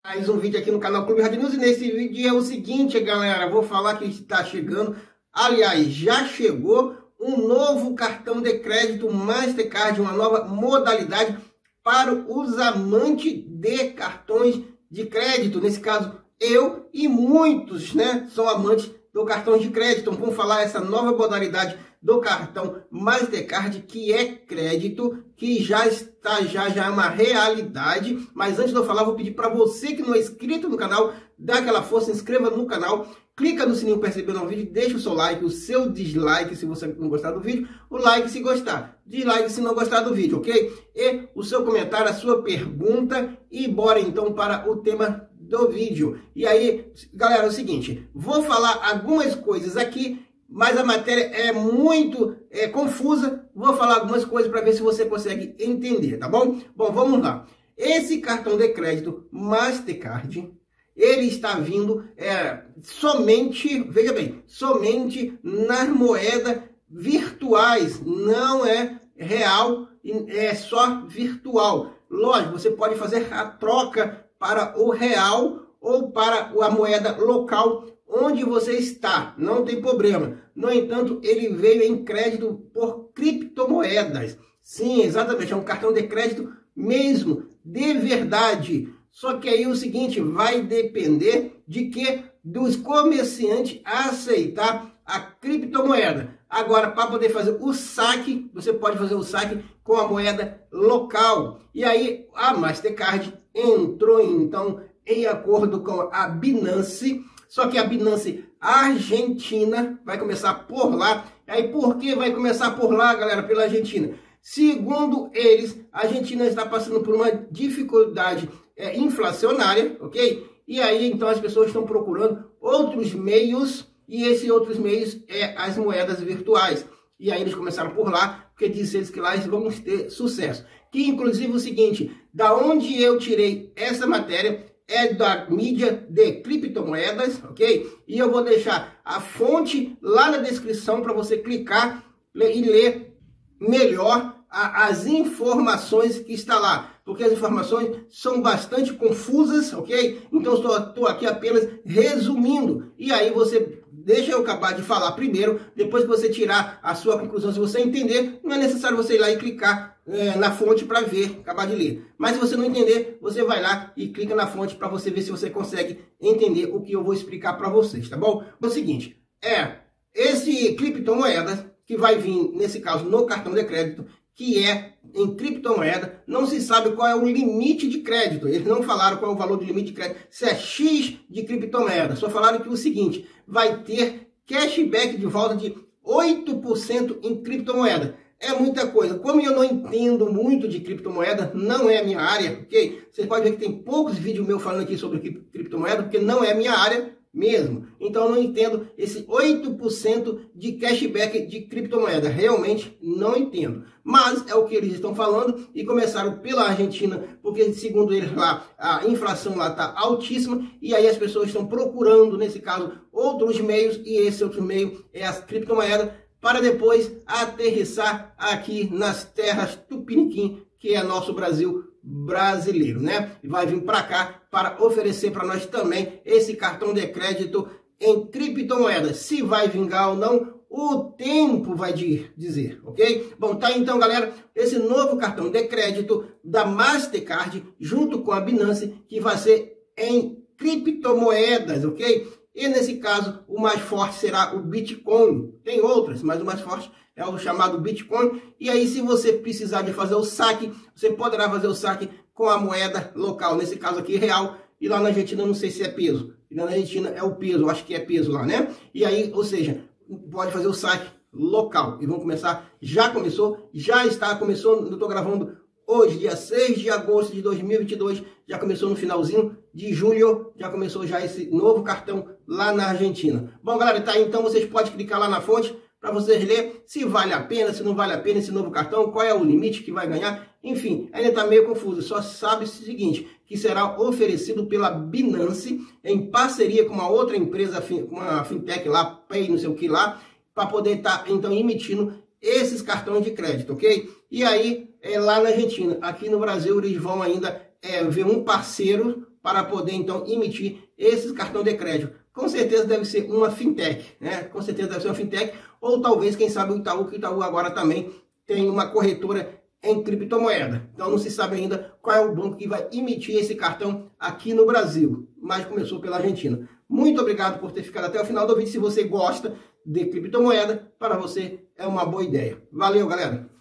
Mais um vídeo aqui no canal Clube Hard News, e nesse vídeo é o seguinte, galera, vou falar que está chegando, aliás, já chegou um novo cartão de crédito Mastercard, uma nova modalidade para os amantes de cartões de crédito. Nesse caso, eu e muitos, são amantes do cartão de crédito. Então, vamos falar essa nova modalidade do cartão Mastercard, que é crédito, que já é uma realidade. Mas antes de eu falar, vou pedir para você que não é inscrito no canal, dá aquela força, se inscreva no canal, clica no sininho para receber o novo vídeo, deixa o seu like, o seu dislike se você não gostar do vídeo, o like se gostar, dislike se não gostar do vídeo, ok? E o seu comentário, a sua pergunta, e bora então para o tema do vídeo. E aí, galera, é o seguinte, vou falar algumas coisas aqui, mas a matéria é muito confusa. Vou falar algumas coisas para ver se você consegue entender, tá bom? Bom, vamos lá. Esse cartão de crédito Mastercard, ele está vindo somente, veja bem, somente nas moedas virtuais, não é real, é só virtual. Lógico, você pode fazer a troca para o real ou para a moeda local onde você está, não tem problema. No entanto, ele veio em crédito por criptomoedas. Sim, exatamente, é um cartão de crédito mesmo, de verdade. Só que aí o seguinte, vai depender de que dos comerciantes aceitar a criptomoeda. Agora, para poder fazer o saque, você pode fazer o saque com a moeda local. E aí a Mastercard entrou então em acordo com a Binance. Só que a Binance Argentina vai começar por lá. Aí por que vai começar por lá, galera? Pela Argentina. Segundo eles, a Argentina está passando por uma dificuldade inflacionária, ok? E aí então as pessoas estão procurando outros meios, e esses outros meios as moedas virtuais. E aí eles começaram por lá, porque dizem eles que lá eles vão ter sucesso. Que inclusive o seguinte, da onde eu tirei essa matéria, é da mídia de criptomoedas, ok? E eu vou deixar a fonte lá na descrição para você clicar e ler melhor as informações que está lá, porque as informações são bastante confusas, ok? Então estou aqui apenas resumindo, e aí você deixa eu acabar de falar primeiro, depois que você tirar a sua conclusão, se você entender, não é necessário você ir lá e clicar na fonte para ver, acabar de ler. Mas se você não entender, você vai lá e clica na fonte para você ver se você consegue entender o que eu vou explicar para vocês, tá bom? É o seguinte, esse criptomoedas que vai vir, nesse caso, no cartão de crédito, que é em criptomoeda, não se sabe qual é o limite de crédito. Eles não falaram qual é o valor do limite de crédito, se é X de criptomoeda. Só falaram que o seguinte, vai ter cashback de volta de 8% em criptomoeda. É muita coisa. Como eu não entendo muito de criptomoeda, não é a minha área, ok? Vocês podem ver que tem poucos vídeos meus falando aqui sobre criptomoeda, porque não é a minha área mesmo. Então eu não entendo esse 8% de cashback de criptomoeda. Realmente não entendo. Mas é o que eles estão falando, e começaram pela Argentina, porque segundo eles lá, a inflação lá está altíssima, e aí as pessoas estão procurando, nesse caso, outros meios, e esse outro meio é as criptomoedas, para depois aterrissar aqui nas terras Tupiniquim, que é nosso Brasil brasileiro, E vai vir para cá para oferecer para nós também esse cartão de crédito em criptomoedas. Se vai vingar ou não, o tempo vai dizer, ok? Bom, tá então, galera, esse novo cartão de crédito da Mastercard junto com a Binance, que vai ser em criptomoedas, ok? E nesse caso, o mais forte será o Bitcoin. Tem outras, mas o mais forte é o chamado Bitcoin. E aí, se você precisar de fazer o saque, você poderá fazer o saque com a moeda local. Nesse caso aqui, real. E lá na Argentina, não sei se é peso. E lá na Argentina é o peso, eu acho que é peso lá, E aí, ou seja, pode fazer o saque local. E vamos começar, já começou, começou, eu estou gravando hoje, dia 6 de agosto de 2022, já começou no finalzinho de julho, já começou já esse novo cartão lá na Argentina. Bom, galera, tá aí, então vocês podem clicar lá na fonte para vocês lerem se vale a pena, se não vale a pena esse novo cartão, qual é o limite que vai ganhar, enfim, ainda está meio confuso, só sabe o seguinte, que será oferecido pela Binance em parceria com uma outra empresa, uma fintech lá, Pay, não sei o que lá, para poder estar, então, emitindo esses cartões de crédito, ok? E aí, lá na Argentina, aqui no Brasil, eles vão ainda ver um parceiro para poder então emitir esses cartões de crédito. Com certeza deve ser uma fintech, né? Com certeza deve ser uma fintech, ou talvez, quem sabe, o Itaú, que o Itaú agora também tem uma corretora em criptomoeda. Então não se sabe ainda qual é o banco que vai emitir esse cartão aqui no Brasil, mas começou pela Argentina. Muito obrigado por ter ficado até o final do vídeo. Se você gosta de criptomoeda, para você é uma boa ideia. Valeu, galera!